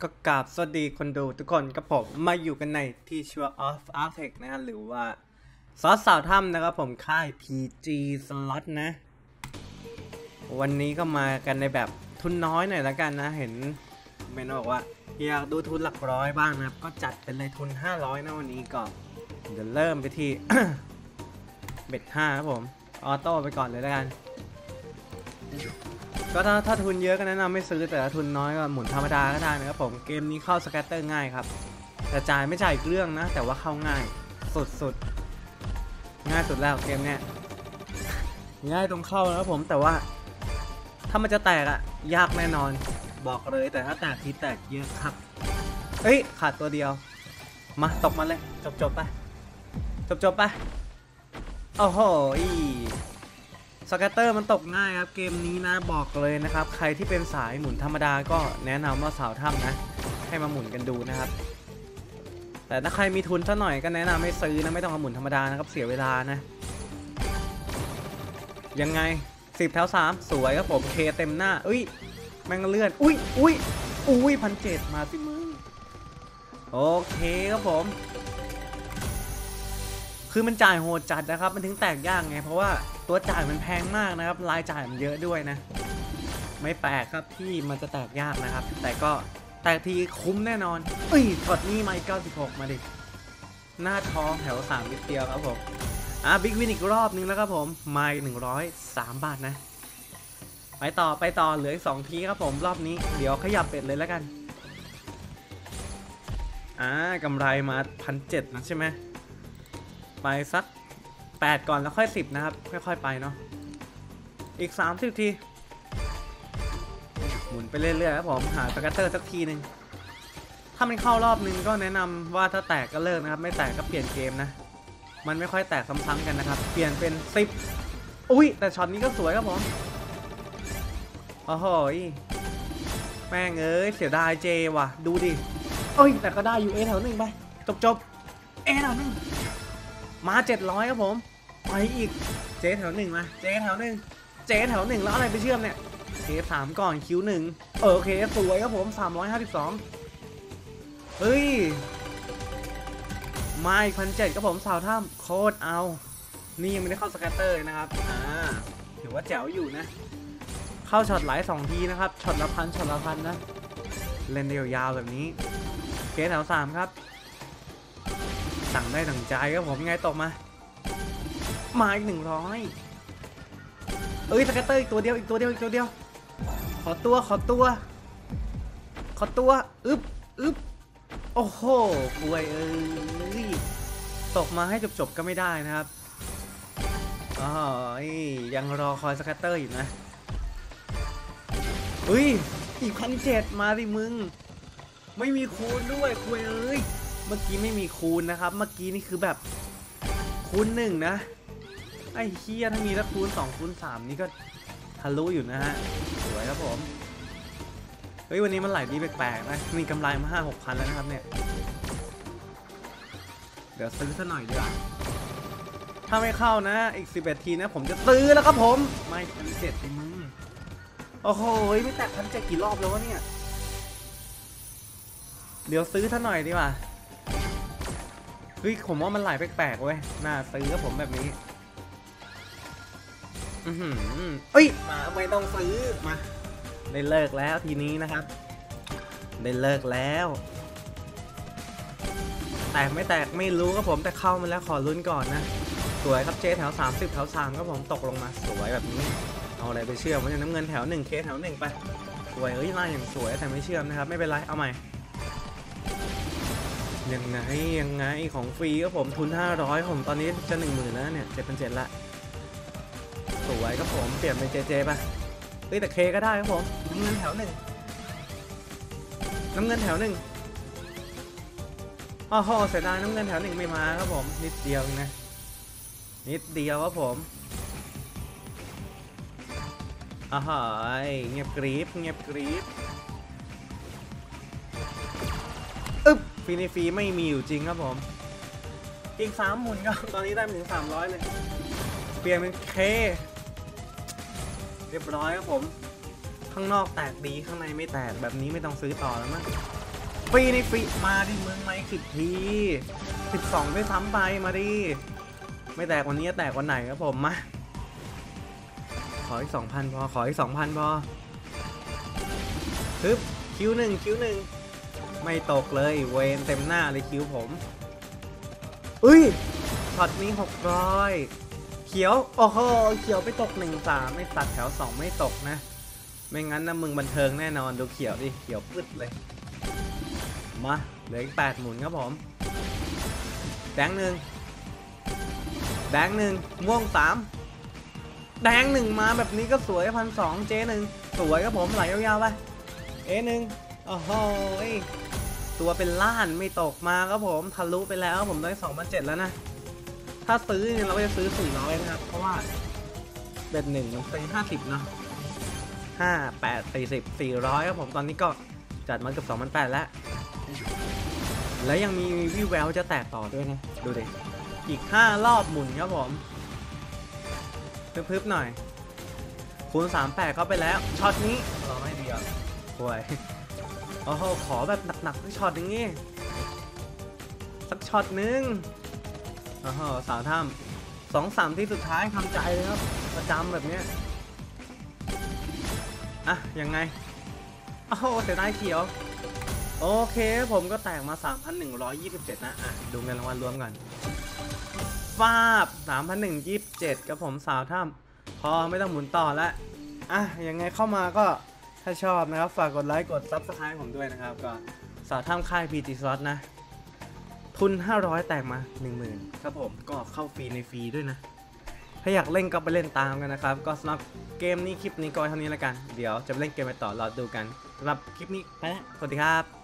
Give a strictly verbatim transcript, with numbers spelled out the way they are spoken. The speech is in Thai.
ก็กราบสวัสดีคนดูทุกคนกับผมมาอยู่กันในที่ชื่อ of Artec นะฮะหรือว่าซอสสาวถ้ำนะครับผมค่าย พี จี Slot นะวันนี้ก็มากันในแบบทุนน้อยหน่อยละกันนะเห็นเมนบอกว่าอยากดูทุนหลักร้อยบ้างนะครับก็จัดเป็นเลยทุนห้าร้อยนะวันนี้ก่อนเดี๋ยวเริ่มไปที่ เบ็ดห้าครับผมออโต้ไปก่อนเลยละกันก็ถ้าถ้าทุนเยอะก็แนะนำไม่ซื้อแต่ถ้าทุนน้อยก็หมุนธรรมดาก็ได้นะครับผมเกมนี้เข้าสแกตเตอร์ง่ายครับแต่จ่ายไม่จ่ายเรื่องนะแต่ว่าเข้าง่ายสุดๆง่ายสุดแล้วเกมเนี้ยง่ายตรงเข้านะครับผมแต่ว่าถ้ามันจะแตกอะยากแน่นอนบอกเลยแต่ถ้าแตกทีแตกเยอะครับเอ้ยขาดตัวเดียวมาตกมาเลยจบจบไปจบจบไปโอ้โหสแกตเตอร์มันตกง่ายครับเกมนี้นะบอกเลยนะครับใครที่เป็นสายหมุนธรรมดาก็แนะนำว่าสาวถ้ำนะให้มาหมุนกันดูนะครับแต่ถ้าใครมีทุนสักหน่อยก็แนะนำไม่ซื้อนะไม่ต้องมาหมุนธรรมดานะครับเสียเวลานะยังไงสิบแถวสามสวยครับผมเคเต็มหน้าอุ้ยแม่งเลื่อนอุ้ยอุ้ยอุ้ยพันเจ็ดมาสิมึงโอเคครับผมคือมันจ่ายโหดจัดนะครับมันถึงแตกยากไงเพราะว่าตัวจ่ายมันแพงมากนะครับรายจ่ายมันเยอะด้วยนะไม่แปลกครับที่มันจะแตกยากนะครับแต่ก็แตกทีคุ้มแน่นอนเอ้ยถอดนี่มาเก้าสิบหกมาดิหน้าท้องแถวสามนิดเดียวครับผมอ่ะบิ๊กวินอีกรอบนึงแล้วครับผมมาหนึ่งร้อยสามบาทนะไปต่อไปต่อเหลืออีกสองทีครับผมรอบนี้เดี๋ยวขยับเป็ดเลยแล้วกันอ่ากำไรมาพันเจ็ดนะใช่ไหมไปสักแปดก่อนแล้วค่อยสิบนะครับค่อยๆไปเนาะอีกสามสิบทีหมุนไปเรื่อยๆครับผมหาสแกตเตอร์สักทีหนึ่งถ้ามันเข้ารอบนึงก็แนะนำว่าถ้าแตกก็เลิกนะครับไม่แตกก็เปลี่ยนเกมนะมันไม่ค่อยแตกซ้ำๆกันนะครับเปลี่ยนเป็นสิบอุ้ยแต่ช็อตนี้ก็สวยครับผมโอ้โหแม่งเอ้ยเสียดายเจว่ะดูดิเอ้ยแต่ก็ได้อยู่เอแถวหนึ่งไปจบจบเอแถวหนึ่งมาเจ็ดร้อยครับผมไปอีกเจแถวหนึ่งมาเจแถวหนึ่งเจแถวหนึ่งแล้วอะไรไปเชื่อมเนี่ยเคสามก่อนคิวหนึ่งเออโอเคสวยครับผมสามร้อยห้าสิบสองเฮ้ยมาอีกพันเจ็ดครับผมสาวถ้ำโคตรเอานี่ยังไม่ได้เข้าสแกตเตอร์นะครับอ่าถือว่าแจ๋วอยู่นะเข้าช็อตหลายสองทีนะครับช็อตละพันช็อตละพันนะเล่นเดียวยาวแบบนี้เคสแถวสามครับสั่งได้ดั่งใจครับผมไงตกมามาอีกหนึ่งร้อยเอ้ยสแกตเตอร์อีกตัวเดียวอีกตัวเดียวอีกตัวเดียวขอตัวขอตัวขอตัวอึ๊บอึ๊บโอ้โหป่วยเอ้ยตกมาให้จบๆก็ไม่ได้นะครับอ๋อยังรอคอยสแกตเตอร์อยู่นะเฮ้ยอีกพันเจ็ดมาดิมึงไม่มีคูณด้วยป่วยเอ้ยเมื่อกี้ไม่มีคูณนะครับเมื่อกี้นี่คือแบบคูณหนึ่งนะไอ้เฮียถ้ามีแล้วคูณสองคูณสามนี่ก็ทะลุอยู่นะฮะสวยครับผมเฮ้ยวันนี้มันไหลดีแปลกๆนะมีกำไรมาห้าหกพันแล้วนะครับเนี่ยเดี๋ยวซื้อซะหน่อยดีกว่าถ้าไม่เข้านะอีกสิบเอ็ดทีนะผมจะซื้อแล้วครับผมไม่พันเจ็ดไปมึงโอ้โหไม่แตะพันเจ็ดกี่รอบแล้ววะเนี่ยเดี๋ยวซื้อซะหน่อยดีกว่าเฮ้ยผมว่ามันไหลแปลกๆเว้ยน่าซื้อกับผมแบบนี้อือหือเอ้ยมาไม่ต้องซื้อมาได้เลิกแล้วทีนี้นะครับได้เลิกแล้วแตกไม่แตกไม่รู้ครับผมแต่เข้ามาแล้วขอลุ้นก่อนนะสวยครับเจแถวสามสิบแถวสามครับผมตกลงมาสวยแบบนี้เอาอะไรไปเชื่อมมันจะน้ำเงินแถวหนึ่งเคแถวหนึ่งไปสวยเอ้ยมาอย่างสวยแต่ไม่เชื่อมนะครับไม่เป็นไรเอาใหม่ยังไงยังไงของฟรีครับผมทุนห้าร้อยผมตอนนี้จะหนึ่งหมื่นแล้วเนี่ยเจ็ดพันเจ็ดละสวยครับผมเปลี่ยนเป็นเจเจป่ะเฮ้ยแต่เคก็ได้ครับผมน้ำเงินแถวหนึ่งน้ำเงินแถวหนึ่งอ๋อโหเสียดายน้ำเงินแถวหนึ่งไม่มาครับผมนิดเดียวนะนิดเดียวครับผมอ๋อหอยเงียบกรี๊บเงียบกรี๊บอึ๊บฟรีในฟรีไม่มีอยู่จริงครับผมอีกสามหมุนครับตอนนี้ได้ถึงสามร้อยเลยเปลี่ยนเป็นเคเรียบร้อยครับผมข้างนอกแตกดีข้างในไม่แตกแบบนี้ไม่ต้องซื้อต่อแล้วมั้งฟรีในฟรีมาดิเมืองไม่สิบทีสิบสองด้วยซ้ำไปมาดิไม่แตกวันนี้แตกวันไหนครับผมมาขออีกสองพันพอขออีกสองพันพอฮึบคิวหนึ่งคิวหนึ่งไม่ตกเลยเวนเต็มหน้าเลยคิวผมอุ้ยช็อตนี้หกร้อยเขียวโอ้โหเขียวไปตกหนึ่งสามไม่ตัดแถวสองไม่ตกนะไม่งั้นนะมึงบันเทิงแน่นอนดูเขียวดิเขียวปึ๊ดเลยมาเหลืออีกแปดหมุนครับผมแดงหนึ่งแดงหนึ่งม่วงสามแดงหนึ่งมาแบบนี้ก็สวยพันสองเจหนึ่งสวยครับผมไหลยาวๆไปเอหนึ่งโอ้โหตัวเป็นล้านไม่ตกมาครับผมทะลุไปแล้วผมได้สองพันเจ็ดแล้วนะถ้าซื้อเนี่ยเราจะซื้อสี่ร้อยนะครับเพราะว่าเบ็ดหนึ่งมันซื้อห้าสิบเนาะห้าแปดสี่สิบสี่ร้อยครับผมตอนนี้ก็จัดมาเกือบสองพันแปดแล้วแล้วยังมีวิวแววจะแตกต่อด้วยนะดูดิอีกห้ารอบหมุนครับผมพึบๆหน่อยคูณสามแปดเข้าไปแล้วช็อตนี้เราไม่ดีอ่ะป่วยโอ้โหขอแบบหนักๆสักช็อตนึงนี่สักช็อตนึงโอ้โหสาวถ้ำสองสามที่สุดท้ายทำใจเลยครับประจำแบบเนี้ยอ่ะยังไงโอ้โหเสียดายเขียวโอเคผมก็แตกมา สามพันหนึ่งร้อยยี่สิบเจ็ด นะอ่ะดูเงินรางวัลรวมกันฟาบ สามพันหนึ่งร้อยยี่สิบเจ็ด กับผมสาวถ้ำพอไม่ต้องหมุนต่อแล้วอ่ะยังไงเข้ามาก็ถ้าชอบนะครับฝากกดไลค์กด ซับสไครบ์ ผมด้วยนะครับก็สาวถ้ำค่าย พี จี Slot นะทุนห้าร้อยแตกมา หนึ่งหมื่น ครับผมก็เข้าฟรีในฟรีด้วยนะถ้าอยากเล่นก็ไปเล่นตามกันนะครับก็สำหรับเกมนี้คลิปนี้ก็เท่านี้แล้วกันเดี๋ยวจะเล่นเกมไปต่อรอดูกันสำหรับคลิปนี้ไปแล้วสวัสดีครับ